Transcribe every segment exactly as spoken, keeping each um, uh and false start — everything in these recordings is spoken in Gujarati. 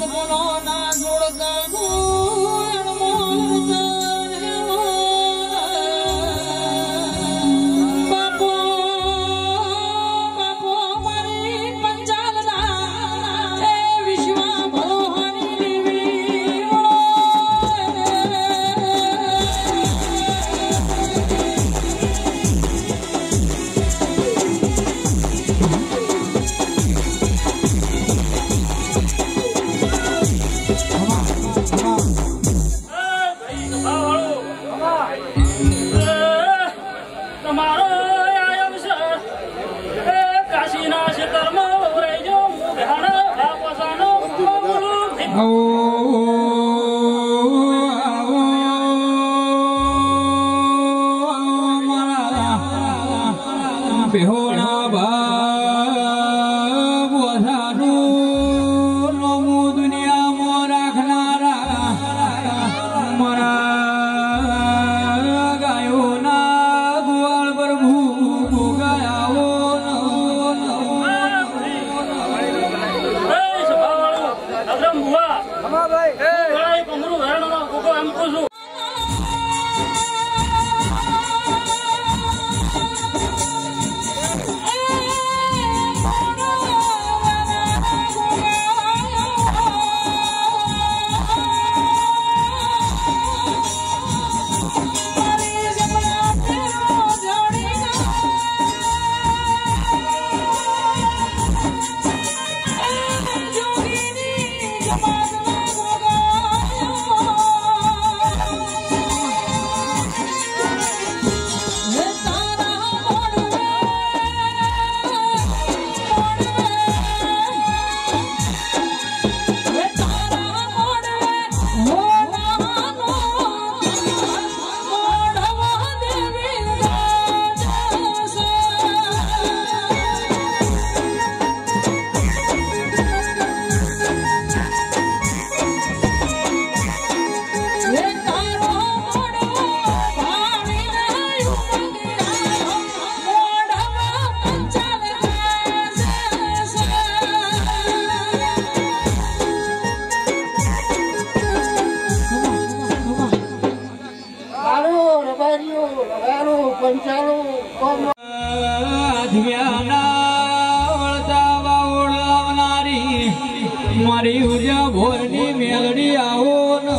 મારી ઉજા ભોરની મેલડી આવો ને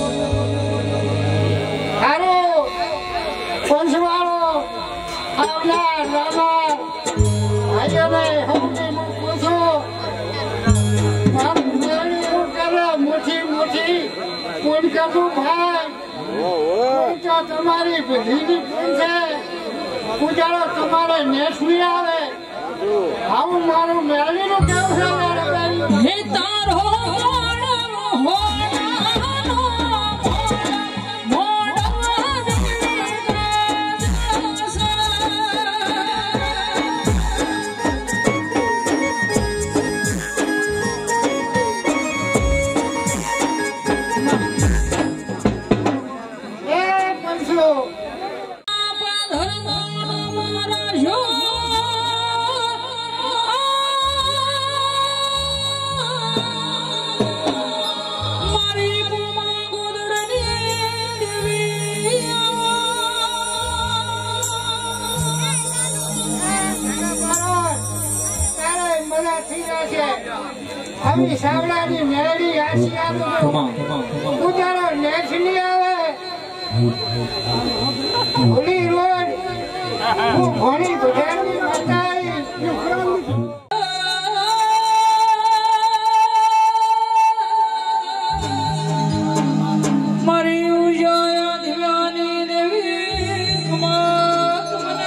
હારો પંચવાળો આવલા રામા આયને હોને પૂછો મારું મેલડી હું કરે મોટી મોટી કોણ કરું ભાઈ ઓ તમારી ભીની કોણ છે પૂજારો તમારે નેસવી આવે આવું મારું મેલડી નું કેવું છે હે તારો આવી સાવડાની મેળી આશિયાનો ઉજારો નેસલી આવે ઓલી રોડ હું ઘણી બજારની માતાઈ મારી ઉજાયા દિવાની દેવી કુમાર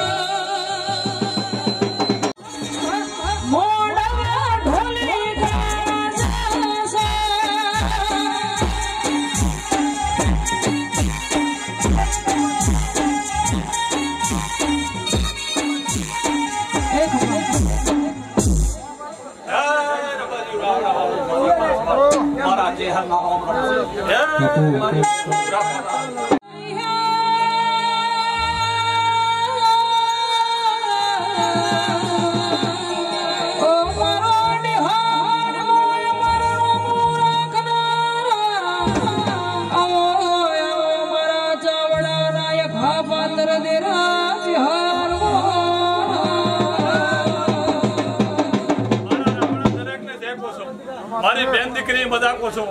મોડા ઢોલી મારી બેન દીકરી મજાકો છો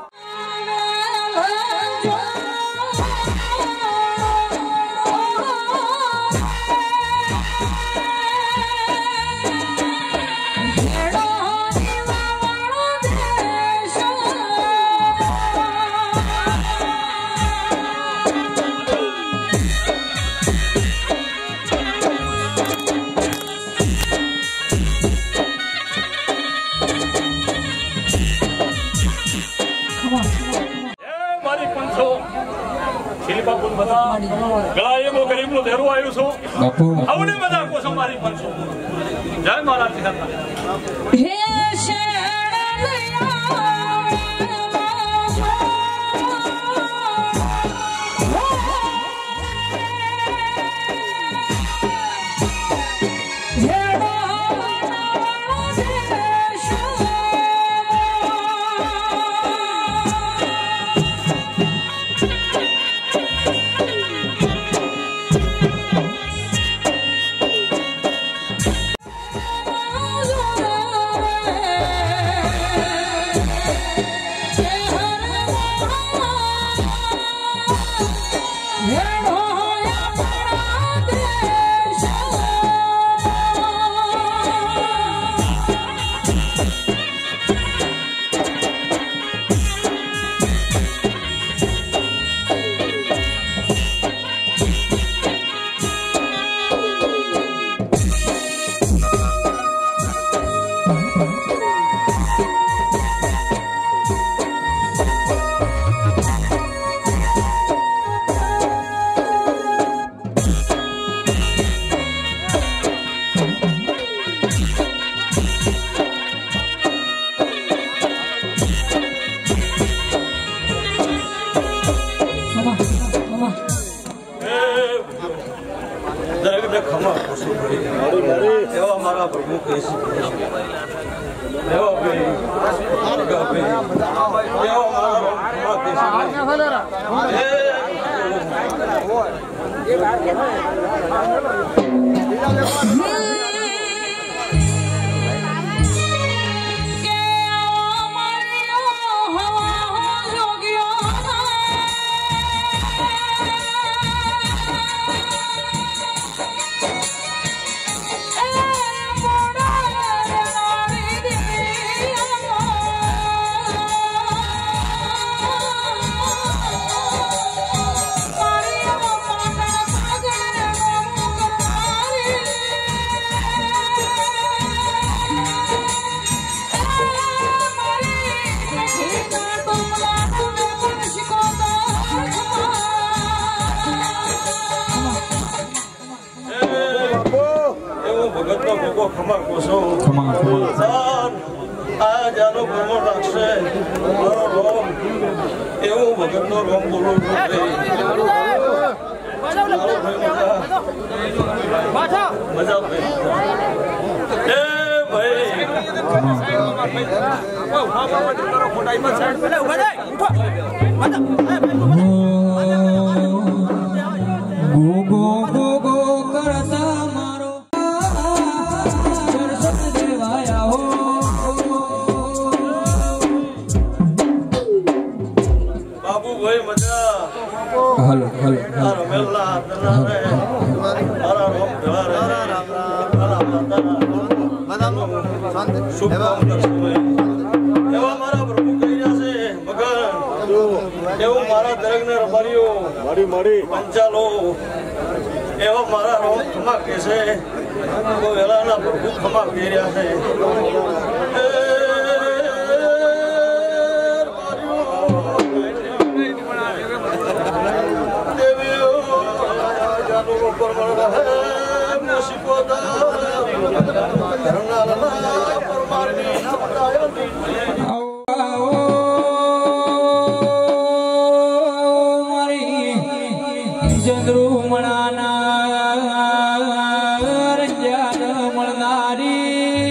ગળા એવો ગરીબ નું ધેરું આવ્યું છું આવડે બધા કોસો મારી પંચો જય મારા તિહરના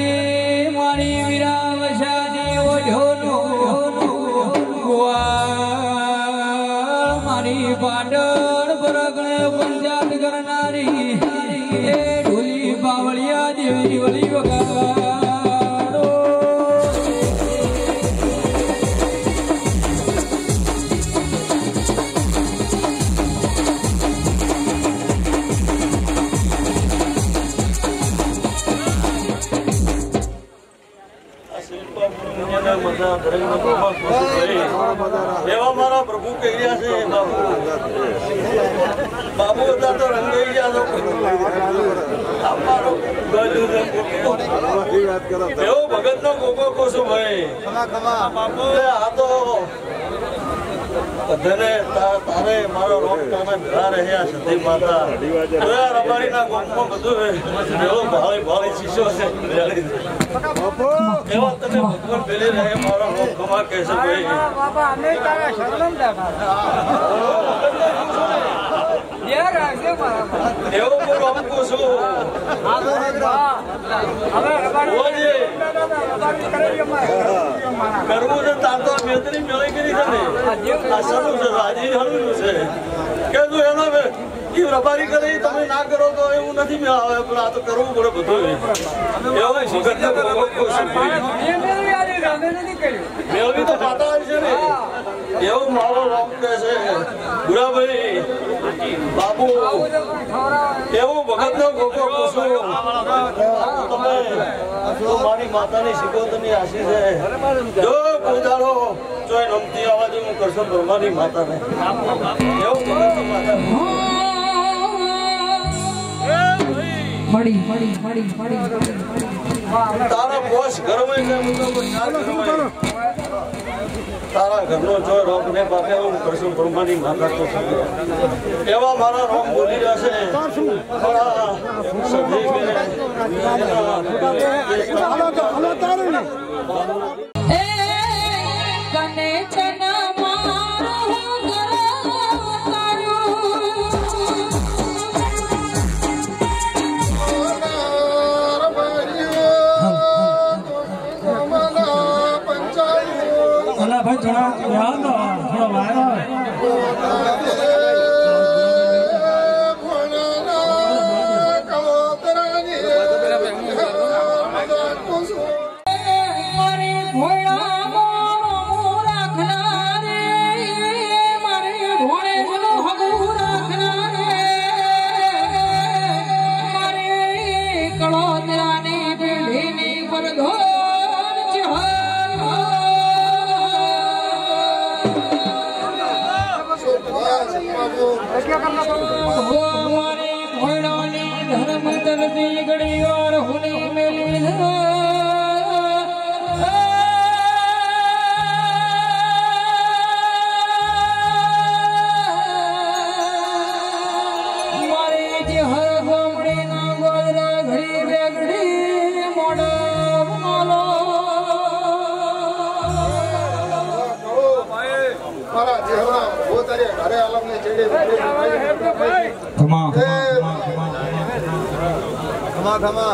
મારી વિરામ શાદી ઓઢો નો પંચાયત કરનારી એ ઢોલી બાવળિયા દેવી વળી વગાડો એવા મારા પ્રભુ કહી રહ્યા છે બાબુ હતા તો રંગાઈ ગયા એવો ભગત નો કોકો કોશું ભાઈ આ તો બધાને તારે મારો રોગ તમે ભેળા રહ્યા સતી માતા રબારી ના ગોપમાં બધું એવો ભાળી ભાળી શીશો છે એવા તમે ભગવાન ભેળી રહે મારો રોગ ખમા કહેશે ભાઈ એવું હું રમકું છું કરવું છે તાર તો મેતરી મેળી કરી છે ને આ સારું છે રાજી હળવું છે કે તું એનો રબારી કરે તમે ના કરો તો એવું નથી મેળ આવે પણ આ તો કરવું પડે બધું એવું મેળવી તો પાતા છે ને એવું મારો રોગ કહે છે ગુરાભાઈ બાબુ એવું ભગત નો ગોકો પૂછું તમે મારી માતાની શિકોતરની આશી છે જો પૂજારો જોઈ નમતી આવાજ હું કરશો બ્રહ્માની માતાને એવું ભગત માતા મળી મળી મળી મળી તારા પોષ ઘરમાં તારા ઘરનો જો રોગ ને બાપે હું કરશું બ્રહ્માની માતા તો એવા મારા રોગ બોલી રહ્યા છે ભાઈ થોડા યાદ થોડા વાયર धर्म दर्दी गड़ी और हुनी मेली मारे जी हर गोमड़ी ना गोदरा घड़ी बेगड़ी मोड़ा मालो મારા જેવા બહુ તારે ઘરે આલમને ચડે ખમા ખમા ખમા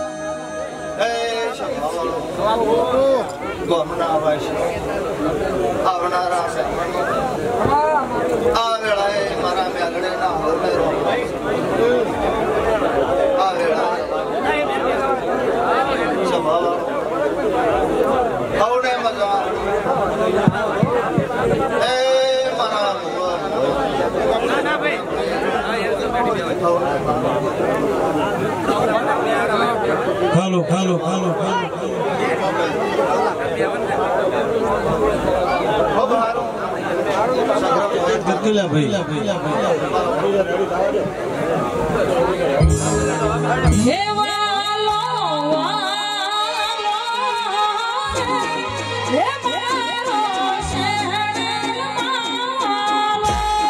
ગોમના આવાજ મનારા છે આ વેળાએ મારા મેઘડેના હવને આ વેળાએ સભા હવને મજા એ મારા હાલો હાલો હાલો ગતુલા ભાઈ હે વાલો વાલો હે મારો શહેરમાં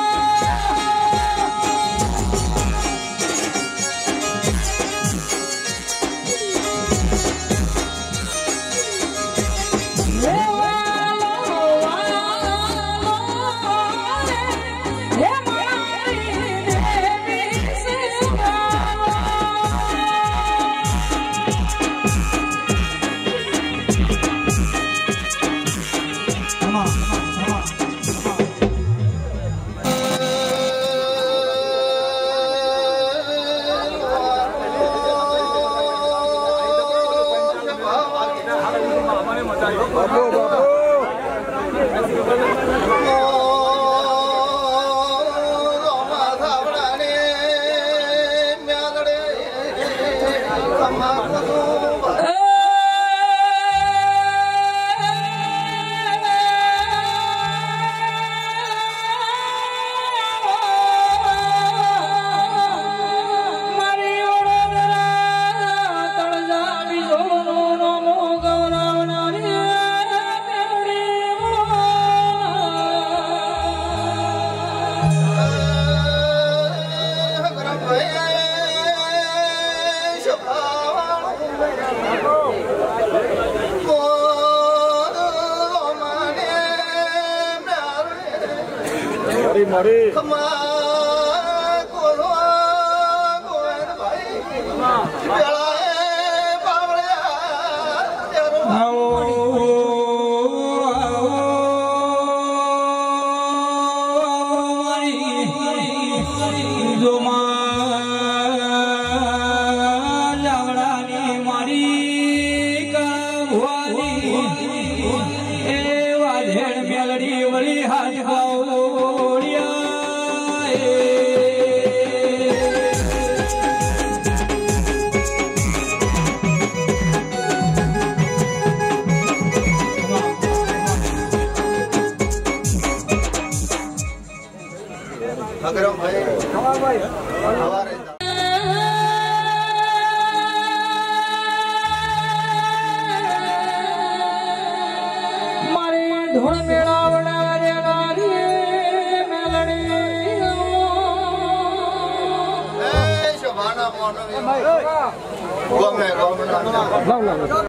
મારી ખમા કોલો ગોવિંદ ભાઈ વેળાએ બાવળિયા આવો અગરમ ભાઈ હવારે મારી ધૂળ મેળાવડા રે નારી મેલડી એ શોભાના મોનો ગમે ગમે